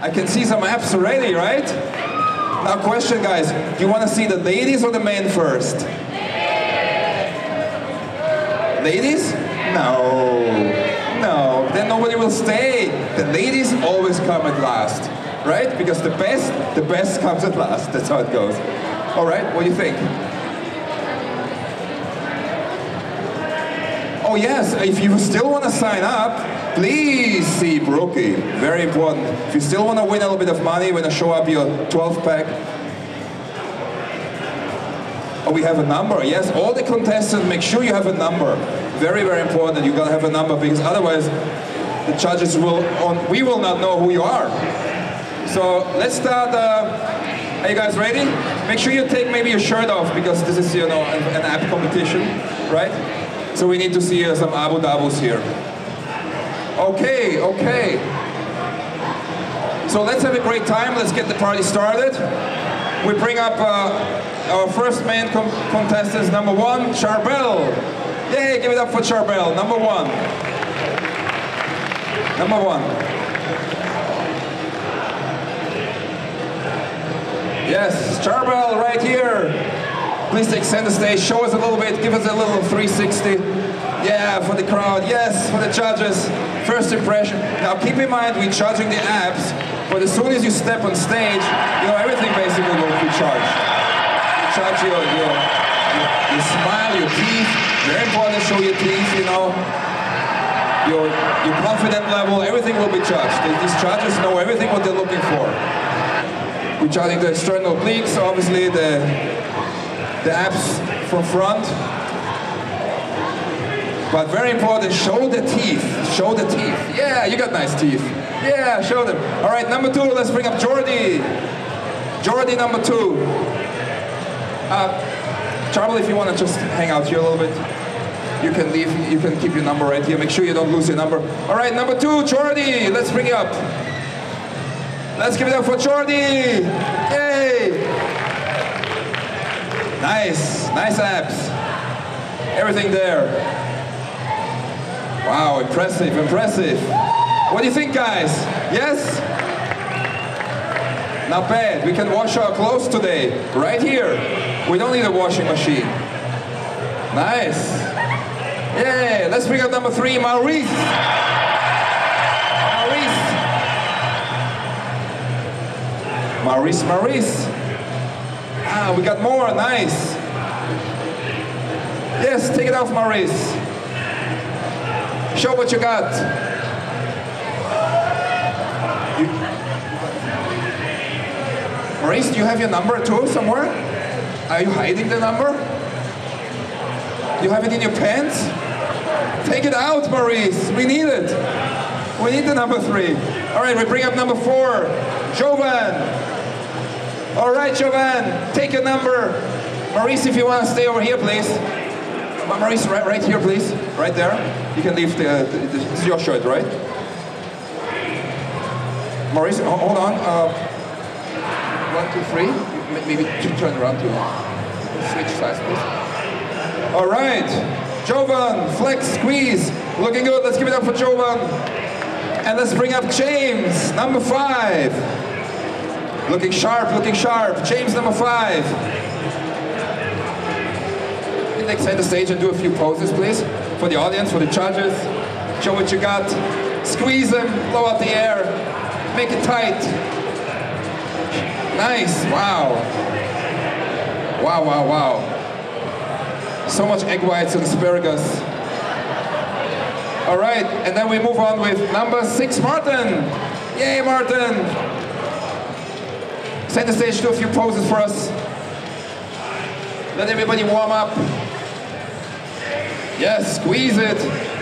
I can see some abs already, right? Now question, guys, do you want to see the ladies or the men first? Ladies? No. No, then nobody will stay. The ladies always come at last, right? Because the best comes at last. That's how it goes. All right, what do you think? Oh yes, if you still want to sign up, please see Brookie. Very important. If you still want to win a little bit of money, when I show up your 12-pack. Oh, we have a number. Yes, all the contestants, make sure you have a number. Very, very important. You gotta have a number because otherwise the judges we will not know who you are. So let's start. Are you guys ready? Make sure you take maybe your shirt off because this is, you know, an ab competition, right? So we need to see some Abu Dabus here. Okay, okay. So let's have a great time. Let's get the party started. We bring up our first main contestants, number 1, Charbel. Yay, give it up for Charbel, number 1. Number 1. Yes, Charbel right here. Please take center stage, show us a little bit, give us a little 360. Yeah, for the crowd, yes, for the judges. First impression. Now keep in mind, we're judging the abs, but as soon as you step on stage, you know, everything basically will be charged. Charge your smile, your teeth. Very important to show your teeth, you know. Your confidence level, everything will be judged. These judges know everything what they're looking for. We're judging the external obliques, obviously the abs from front. But very important, show the teeth. Show the teeth. Yeah, you got nice teeth. Yeah, show them. All right, number 2, let's bring up Jordy. Jordy, number 2. Charbel, if you want to just hang out here a little bit, you can leave, you can keep your number right here. Make sure you don't lose your number. All right, number 2, Jordy. Let's bring it up. Let's give it up for Jordy. Yay. Nice, nice abs. Everything there. Wow, impressive, impressive. What do you think, guys? Yes? Not bad. We can wash our clothes today, right here. We don't need a washing machine. Nice. Yeah, let's bring up number 3, Maurice. Maurice. Maurice. Ah, we got more, nice. Yes, take it off, Maurice. Show what you got. Maurice, do you have your number too somewhere? Are you hiding the number? You have it in your pants? Take it out, Maurice. We need it. We need the number 3. All right, we bring up number 4, Jovan. All right, Jovan, take your number. Maurice, if you want to stay over here, please. Maurice, right here, please. Right there. You can leave this is your shirt, right? Maurice, hold on. 1, 2, 3. Maybe turn around to switch sides, please. All right. Jovan, flex, squeeze. Looking good. Let's give it up for Jovan. And let's bring up James, number 5. Looking sharp, looking sharp. James, number 5. Take center stage and do a few poses, please. For the audience, for the judges. Show what you got. Squeeze them, blow out the air. Make it tight. Nice, wow. Wow, wow, wow. So much egg whites and asparagus. All right, and then we move on with number 6, Martin. Yay, Martin. Center stage, do a few poses for us. Let everybody warm up. Yes, squeeze it.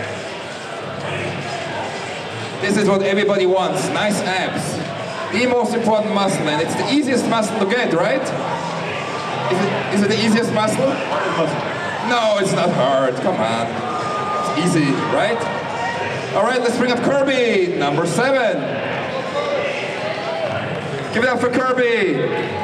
This is what everybody wants, nice abs. The most important muscle, and it's the easiest muscle to get, right? Is it the easiest muscle? No, it's not hard, come on. It's easy, right? All right, let's bring up Kirby, number 7. Give it up for Kirby.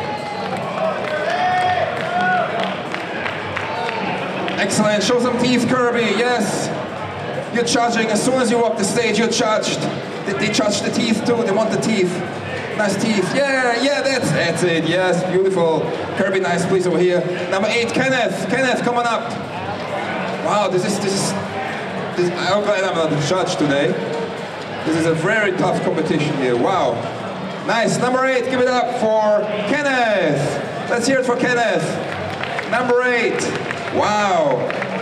Excellent, show some teeth, Kirby, yes. You're charging, as soon as you walk the stage, you're charged. They charge the teeth too, they want the teeth. Nice teeth. Yeah, yeah, that's it. Yes, beautiful. Kirby, nice, please, over here. Number 8, Kenneth. Kenneth, come on up. Wow, this is I'm glad I'm not the judge today. This is a very tough competition here. Wow. Nice. Number 8, give it up for Kenneth. Let's hear it for Kenneth. Number 8. Wow.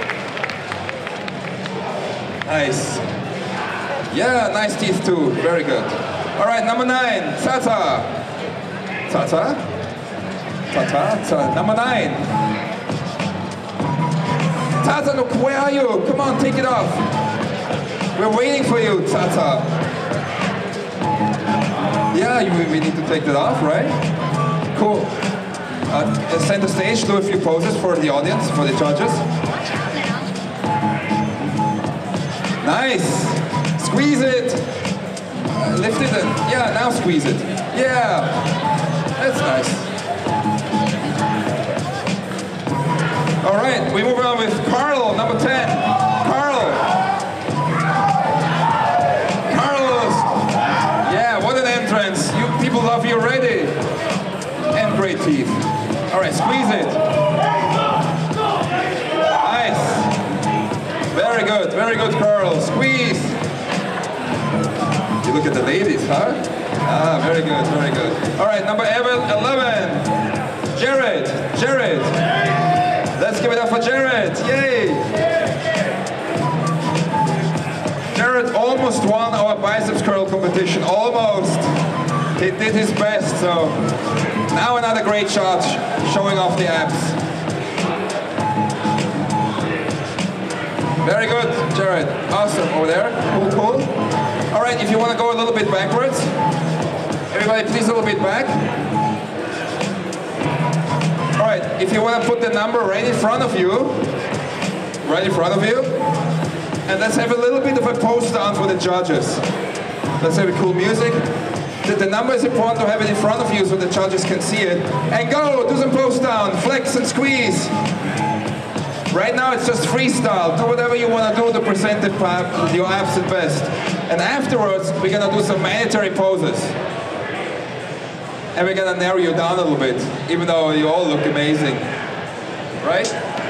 Nice. Yeah, nice teeth too. Very good. All right, number 9, Tata. Tata? Tata? Tata. Number 9. Tata, look, where are you? Come on, take it off. We're waiting for you, Tata. Yeah, we need to take that off, right? Cool. Center stage, do a few poses for the audience, for the judges. Nice. Squeeze it. Lift it and, yeah, now squeeze it. Yeah. That's nice. All right, we move on with Carl, number 10. Carl. Carlos. Yeah, what an entrance. You people love you already. And great teeth. All right, squeeze it. Nice. Very good, Carl. Squeeze. You look at the ladies, huh? Ah, very good, very good. All right, number 11. Jared. Jared. Let's give it up for Jared. Yay. Jared almost won our biceps curl competition. Almost. He did his best, so now another great shot showing off the abs. Very good, Jared. Awesome. Over there. Cool, cool. All right, if you want to go a little bit backwards. Everybody, please a little bit back. All right, if you want to put the number right in front of you. Right in front of you. And let's have a little bit of a pose down for the judges. Let's have a cool music. The number is important to have it in front of you so the judges can see it. And go, do some pose down, flex and squeeze. Right now it's just freestyle. Do whatever you want to do to present your abs at best. And afterwards, we're going to do some mandatory poses. And we're going to narrow you down a little bit, even though you all look amazing. Right?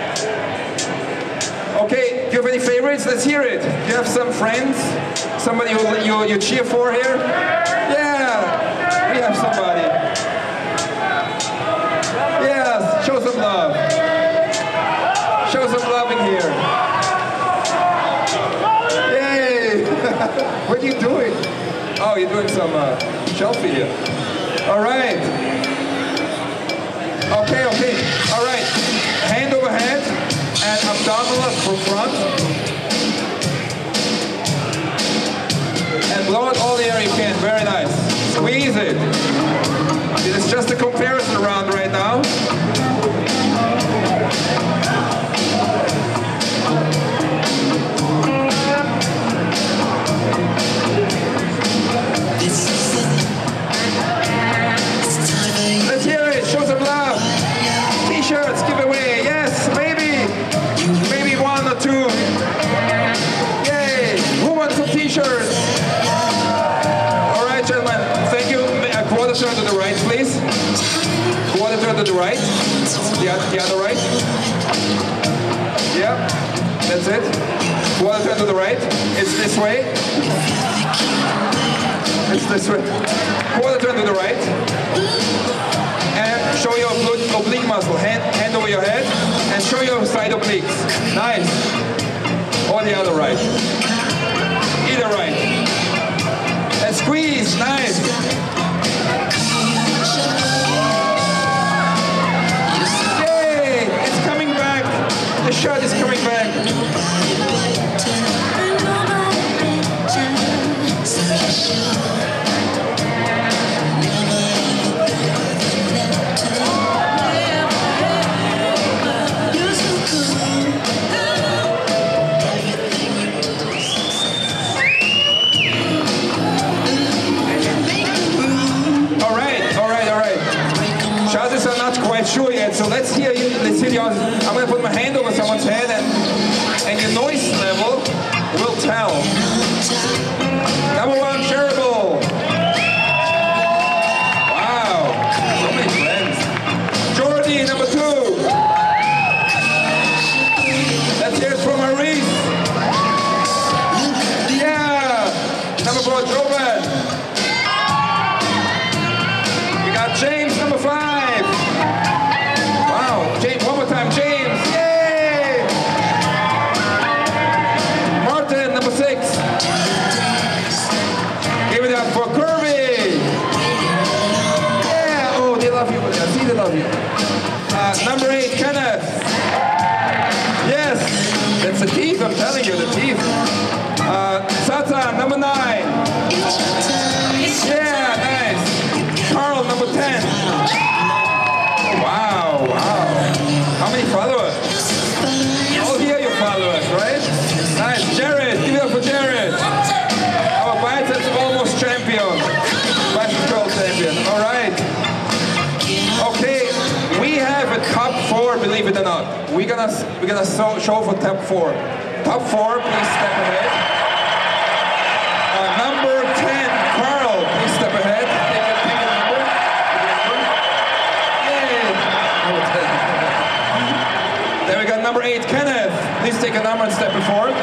Okay, do you have any favorites? Let's hear it. Do you have some friends? Somebody who you cheer for here? Yeah, we have somebody. Yes, show some love. Show some love in here. Yay! What are you doing? Oh, you're doing some selfie here. All right. Okay, okay. All right. Hand over head and abdominal from front. And blow out all the air you can. Very nice. Squeeze it. It is just a comparison round right now. Let's hear it. Show some love. T-shirts, give away. Yes, maybe. Maybe 1 or 2. Yay. Who wants some T-shirts? All right, gentlemen. Thank you. A quarter turn to the right, please. Quarter turn to the right. The other right. Yeah. That's it. Quarter turn to the right. It's this way. It's this way. Quarter turn to the right. And show your oblique muscle. Hand over your head. And show your side obliques. Nice. Or the other right. Either right. And squeeze. Nice. Yay! It's coming back. The shirt is coming back. Judges are not quite sure yet, so let's hear the audience. I'm going to put my hand over someone's head and your noise level will tell. Number 1, shareable. Jordy, number 2. Let's hear it from Maurice. Yeah. Number 4, Jovan. We got James, number 5. Wow. James, one more time. James. Yay. Martin, number 6. Give it up for Kirby. Yeah. Oh, they love you. I see they love you. Number 8, Kenneth. Yes. That's the teeth, I'm telling you, the teeth. Satan, number 9. Yeah, nice. Carl, number 10. Wow, wow. How many followers? All here your followers, right? Nice. Jared, give it up for Jared. Our biceps almost champion. Biceps world champion. All right. Okay, we have a top 4, believe it or not. We're gonna show for top 4. Top 4, please step ahead. Number 10, Carl, please step ahead. Take a number. Yay! Then we got number 8, Kenneth. Please take a number and step forward.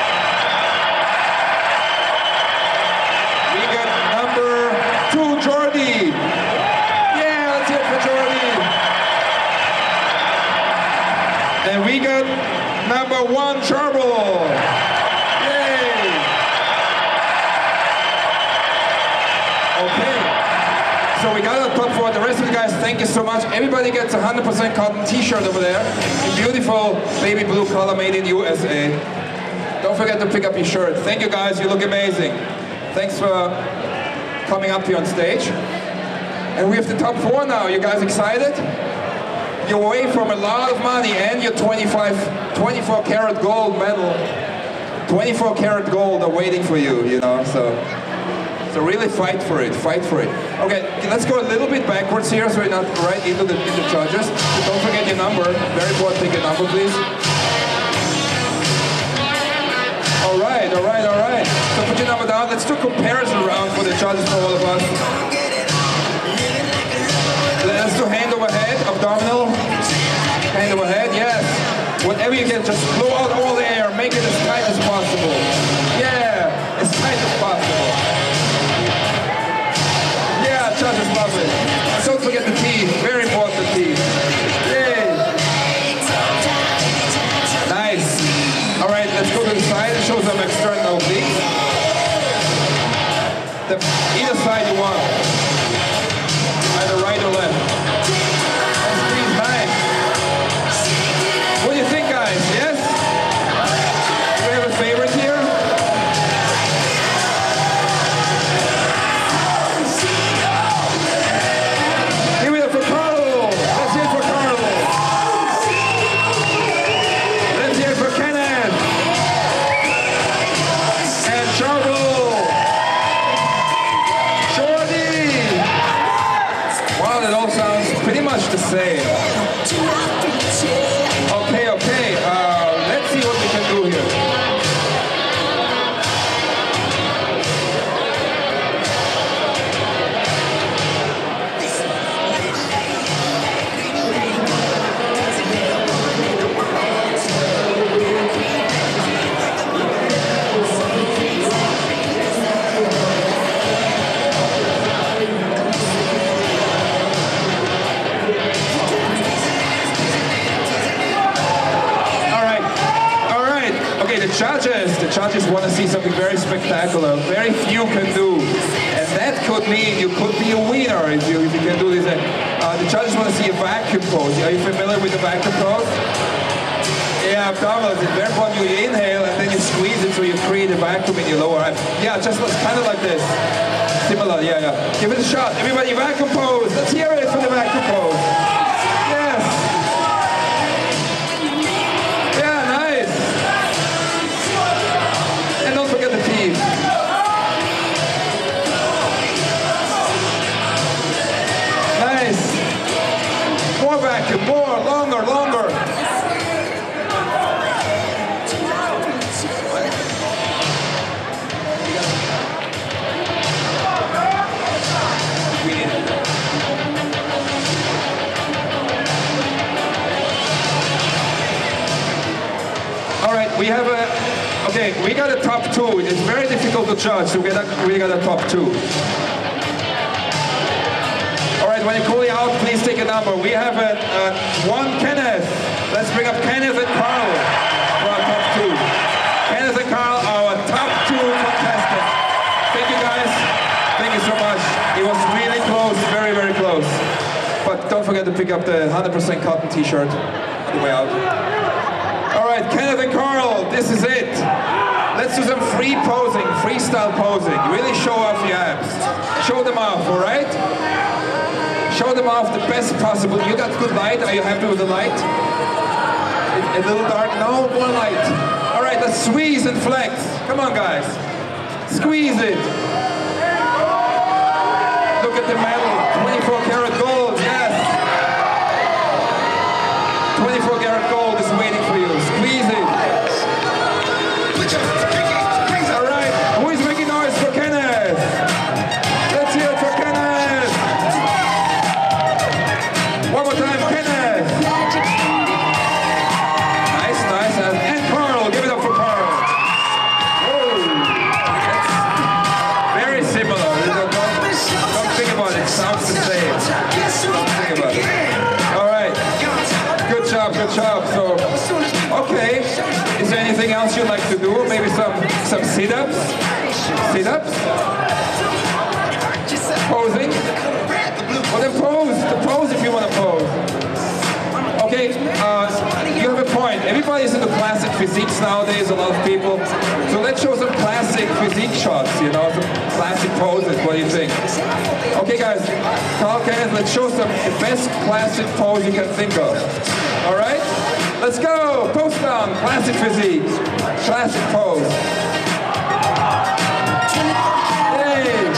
We got number 2, Jordy. Yeah, let's hear it for Jordy. And we got number 1, Charbel. Yay! Okay. So we got a top 4. The rest of the guys, thank you so much. Everybody gets a 100% cotton t-shirt over there. A beautiful baby blue color made in USA. Don't forget to pick up your shirt. Thank you guys, you look amazing. Thanks for coming up here on stage. And we have the top 4 now. You guys excited? You're away from a lot of money and your 24 karat gold medal. 24 karat gold are waiting for you, you know, so really fight for it, fight for it. Okay, let's go a little bit backwards here so we're not right into the judges. So don't forget your number, very important, take a number please. All right, all right, all right. So put your number down, let's do a comparison round for the judges, for all of us. Let's do hand over head, abdominal, hand over head, yes. Whatever you can, just blow out all the air, make it as tight as possible. Yeah, as tight as possible. Yeah, judges love it. Don't forget the teeth, very important, the teeth. Yay. Nice. All right, let's go to the side and show some external obliques. Either side you want. Either right or left. Nice, please, nice. What do you think, guys? Yes? Do we have a favorite here? Give it up for Carlo. Let's hear it for Carlo. Let's hear it for Kenneth. And Charbel. Jordy. Wow, that all sounds pretty much the same. Okay, okay. Let's see what we can do here. The judges want to see something very spectacular, very few can do. And that could mean you could be a winner if you can do this. The judges want to see a vacuum pose. Are you familiar with the vacuum pose? Yeah, abdominals. It's very important. You inhale and then you squeeze it so you create a vacuum in your lower abs. Yeah, just kind of like this. Similar, yeah, yeah. Give it a shot. Everybody, vacuum pose. Let's hear it for the vacuum pose. Yes. Yeah, nice. And don't forget the teeth. Nice. More vacuum, more, longer, longer. we have a, okay, we got a top 2. It's very difficult to judge, so we got a top 2. All right, when you call it out, please take a number. We have a 1 Kenneth. Let's bring up Kenneth and Carl for our top 2. Kenneth and Carl are our top 2 contestants. Thank you guys. Thank you so much. It was really close, very, very close. But don't forget to pick up the 100% cotton t-shirt on the way out. All right, Kenneth and Carl, this is it. Let's do some free posing, freestyle posing. Really show off your abs. Show them off, all right? Show them off the best possible. You got good light? Are you happy with the light? A little dark? No, more light. All right, let's squeeze and flex. Come on, guys. Squeeze it. Look at the medal. 24 karat gold, yes. 24 karat gold is waiting for you. Squeeze it. All right, who is making noise for Kenneth? Let's hear it for Kenneth. One more time, Kenneth. Nice, nice. And Carl, give it up for Carl. Whoa. That's very similar. Don't think about it. Sounds the same. Don't think about it. All right. Good job, good job. So, okay. Is there anything else you'd like to do? Maybe some sit-ups? Sit-ups? Posing? Well, then pose. The pose if you want to pose. Okay, you have a point. Everybody's into classic physiques nowadays, a lot of people. So let's show some classic physique shots, you know, some classic poses. What do you think? Okay, guys, Carl, Kenneth, let's show some the best classic pose you can think of. All right? Let's go. Post down. Classic physique. Classic pose. Hey.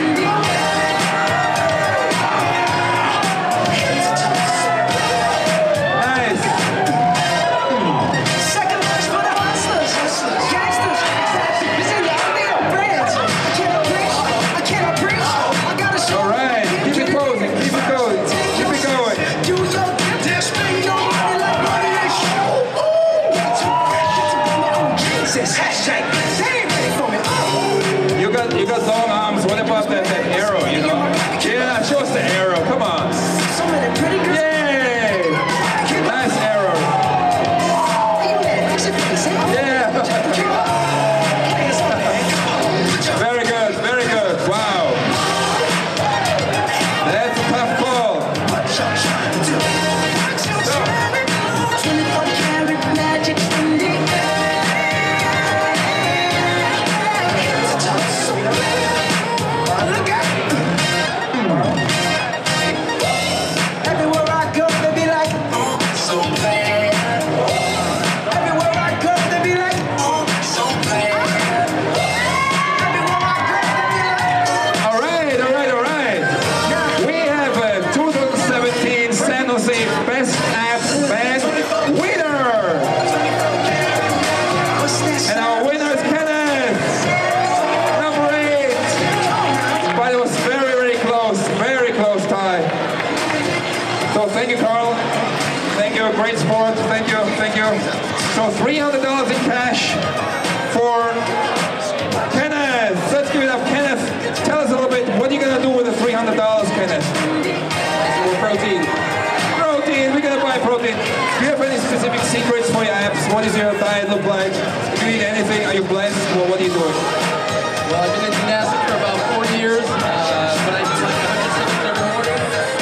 You got long arms. What about that arrow, you know? Yeah, show us the arrow. Come on. Yay! Nice arrow. Yeah. Very good, very good. Wow. That's a tough call. Thank you, Carl. Thank you. Great sport. Thank you. Thank you. So $300 in cash for Kenneth. Let's give it up, Kenneth. Tell us a little bit. What are you gonna do with the $300, Kenneth? Protein. Protein. We're gonna buy protein. Do you have any specific secrets for your abs? What does your diet look like? Do you eat anything? Are you blessed? Well, what are you doing? Well, I've been in gymnastics for about 4 years, but I do like 100 sit-ups every morning.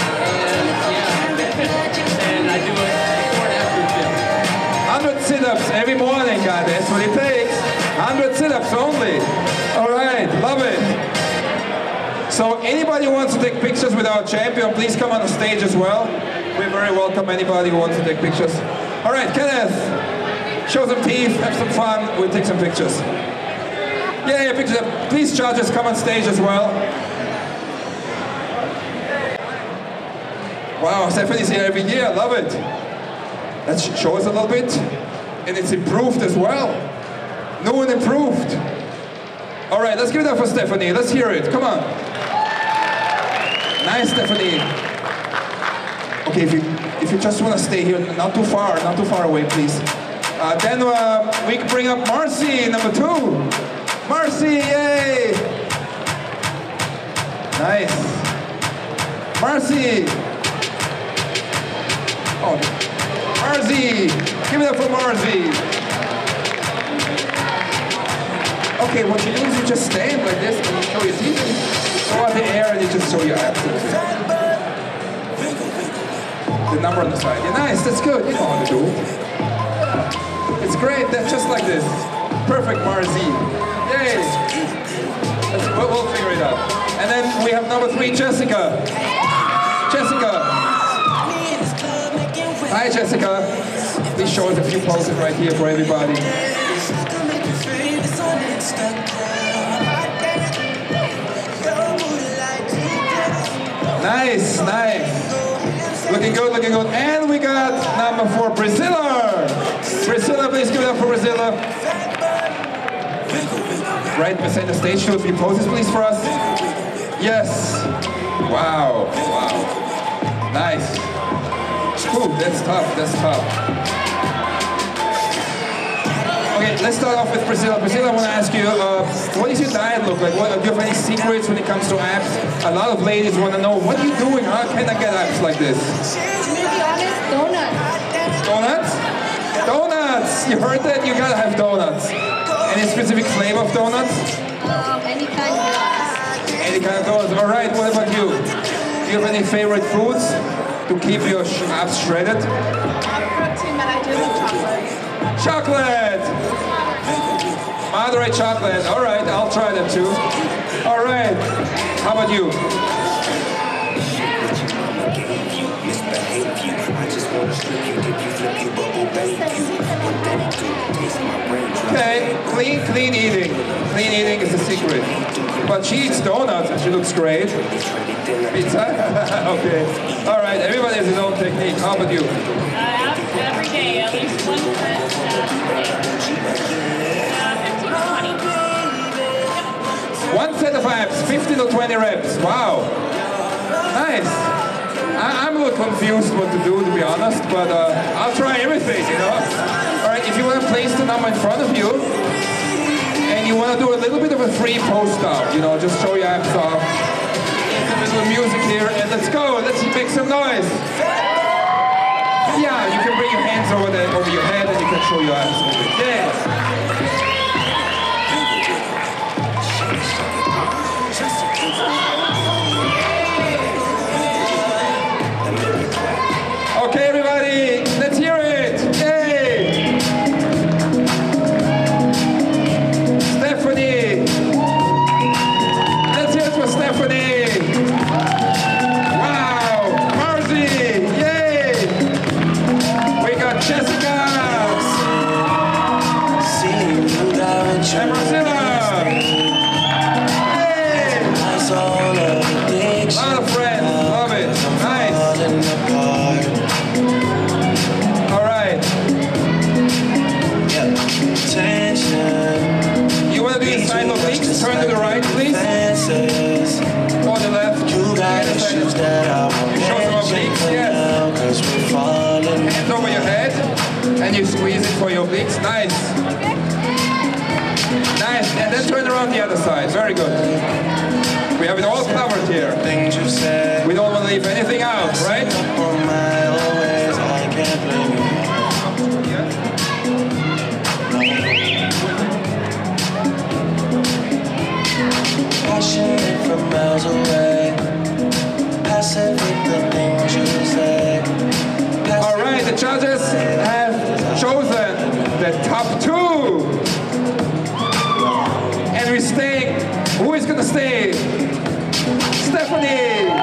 And I do it before and after the gym. 100 sit-ups every morning, guys. That's what it takes. 100 sit-ups only. All right, love it. So anybody who wants to take pictures with our champion, please come on the stage as well. We very welcome anybody who wants to take pictures. All right, Kenneth, show some teeth, have some fun. We'll take some pictures. Yeah, pictures. Please, judges, come on stage as well. Wow, Stephanie's here every year. I love it. Let's show us a little bit. And it's improved as well. New and improved. All right, let's give it up for Stephanie. Let's hear it. Come on. Nice, Stephanie. Okay, if you just want to stay here, not too far away, please. Then we can bring up Marcy, number 2. Marcy, yay! Nice. Marcy. Oh, Marcy. Give it up for Marcy. Okay, what you do is you just stand like this and you show your teeth. Go out the air and you just show your abs. The number on the side. Yeah, nice, that's good. You know how to do it. It's great, that's just like this. Perfect, Marcy. Yay! We'll figure it out. And then we have number 3, Jessica. Jessica. Hi, Jessica. Please show us a few poses right here for everybody. Nice, nice. Looking good, looking good. And we got number 4, Priscilla. Priscilla, please give it up for Priscilla. Right beside the stage, do a few poses, please, for us. Yes. Wow, wow. Nice. Ooh, that's tough, that's tough. Okay, let's start off with Priscilla. Priscilla, I want to ask you, what does your diet look like? Do you have any secrets when it comes to abs? A lot of ladies want to know, what are you doing? How can I get abs like this? To be honest, donuts. Donuts? Donuts! You heard that? You gotta have donuts. Any specific flavor of donuts? Any kind of donuts. Any kind of donuts. All right, what about you? Do you have any favorite foods to keep your abs shredded? Protein, but I do love chocolate. Chocolate! Moderate chocolate. All right, I'll try that too. All right, how about you? Okay, clean eating. Clean eating is the secret. But she eats donuts and she looks great. Pizza? Okay. All right, everybody has his own technique. How about you? Every day, at least one set, 15 to 20. One set of abs, 15 to 20 reps. Wow. Nice. I'm a little confused what to do, to be honest, but I'll try everything, you know. All right, if you want to place the number in front of you, and you want to do a little bit of a free post up, you know, just show your abs off. There's a little music here, and let's go. Let's make some noise. Yeah, you can bring your hands over your head, and you can show your abs. Yeah. Okay, everybody, let's hear it. Yay! Stephanie. Let's hear it for Stephanie. Wow. Marcy. Yay! We got Jessica. And Priscilla. Yay! A lot of friends. Love it. Nice. You want to do the side obliques? Turn to the right, please. Or the left. You show some obliques, yes. Hands over your head, and you squeeze it for your obliques. Nice. Nice, and then turn around the other side. Very good. We have it all covered here. We don't want to leave anything out, right? From miles away, passive with the things you say. All right, the judges have chosen the top 2. And we're staying. Who is going to stay? Stephanie.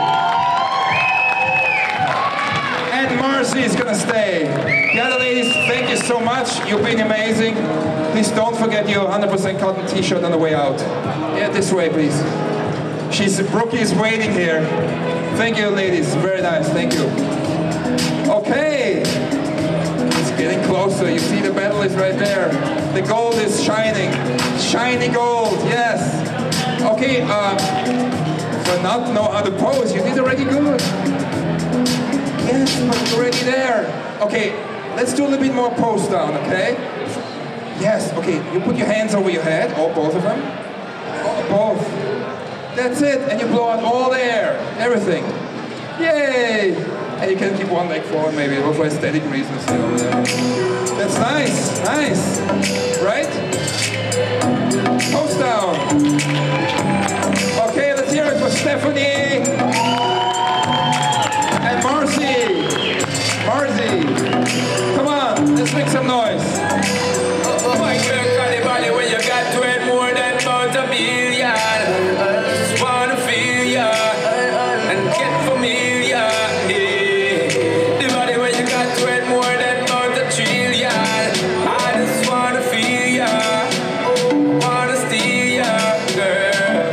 And Marcy is going to stay. The other ladies, thank you so much. You've been amazing. Please don't forget your 100% cotton t-shirt on the way out. Yeah, this way, please. Brookie is waiting here. Thank you, ladies. Very nice. Thank you. Okay. It's getting closer. You see the medal is right there. The gold is shining. Shiny gold. Yes. Okay. For not know how to pose, you did already good. Yes, but you're already there. Okay. Let's do a little bit more pose down, okay? Yes, okay, you put your hands over your head, or both of them. Both. That's it, and you blow out all the air, everything. Yay! And you can keep one leg forward maybe, for aesthetic reasons. You know, that's nice, nice. Right? Pose down. Okay, let's hear it for Stephanie. And Marcy. Come on, let's make some noise. My girl, call the body when you got to it more than about a billion. Just wanna feel ya and get familiar. Yeah. The body when you got to it more than about a trillion. I just wanna feel ya, wanna steal ya, girl.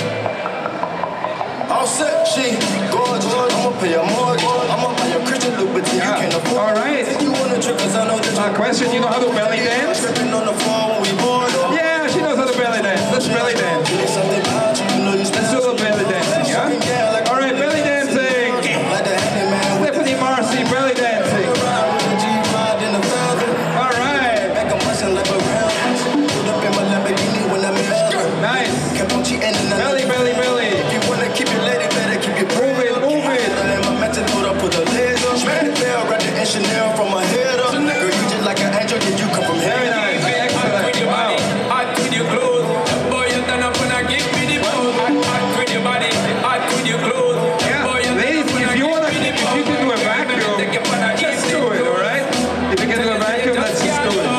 All set, she gorgeous. I'ma pay your mortgage. I'ma buy your Christian Louboutin. You can't afford. All right. You wanna trip 'cause I know that you Question, you know how to belly dance? tripping on the floor when we board. Yeah, she knows how to belly dance. Let's belly dance. Something about you, you know you Let's do a little belly dancing, yeah? All right, belly dancing. like the handyman with Stephanie Marcy, belly dancing. the ride with the G5 in the velvet. All right. Back I'm bustin' like a round. Put up in my Lamborghini when I'm in L.A. Nice. Kept on cheating and I Belly, belly, belly. If you wanna keep your lady, better keep your Move it, move it. I am a matador, put the legs up. Smack the bell, right the Chanel from my head up. Girl, you just like an angel, yeah, you come from Very heaven. nice. Hot Excellent. with your body, Wow. hot with your clothes. Boy, you turn up and I give me the pose. Hot with your body, hot with your clothes. Yeah, Boy, you turn ladies, up and I if you give wanna, me the if you pose. can do a vacuum, just do it, all right? If you can do a vacuum, let's just do it.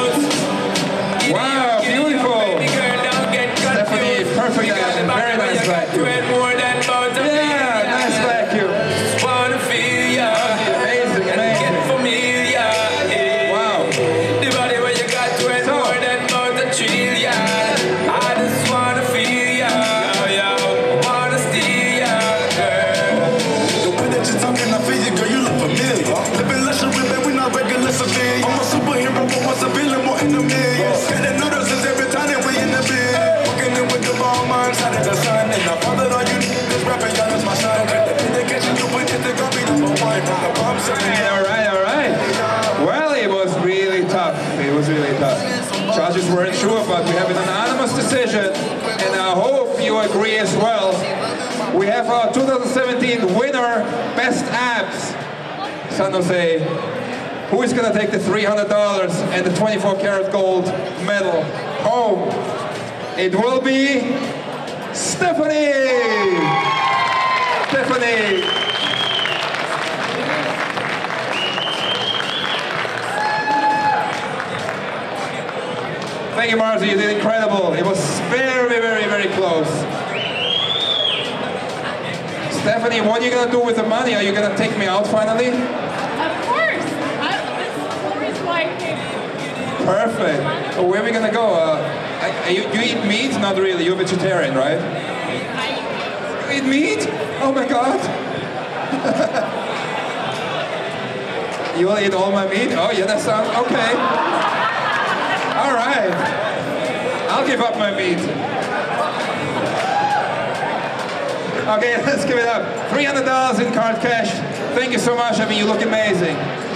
Wow, beautiful. Stephanie, perfect action. Very nice vacuum. Yeah, nice vacuum. Wanna feel ya, Amazing, get amazing. familiar. Yeah. Wow. The body where you got to it So- more than about a trillion. I just wanna feel ya, yeah. Wanna steal ya, girl. The way that you're talking, I feel you, girl, you look familiar. Living luxury, babe, we not regular civilians. I'm a superhero, but once a villain, more in the millions. Getting noodles is every time that we in the bed. Walking in with the ball minds, out of the sun. And I fathered all you niggas rapping, y'all is my son. They catching you, but it's gonna be number one. From the bumps, All right, all right. Well, it was really tough. It was really tough. Judges weren't sure, but we have an anonymous decision, and I hope you agree as well. We have our 2017 winner, Best Abs, San Jose. Who is going to take the $300 and the 24 karat gold medal home? It will be Stephanie! Stephanie! Thank you, Marcy. You did incredible. It was very, very, very close. Stephanie, what are you going to do with the money? Are you going to take me out finally? Of course. This is the reason why I came. Perfect. Oh, where are we going to go? You eat meat? Not really. You're a vegetarian, right? You eat meat? Oh my God. You will eat all my meat? Oh yeah, that sounds okay. All right. I'll give up my meat. Okay, let's give it up. $300 in card cash. Thank you so much. I mean, you look amazing.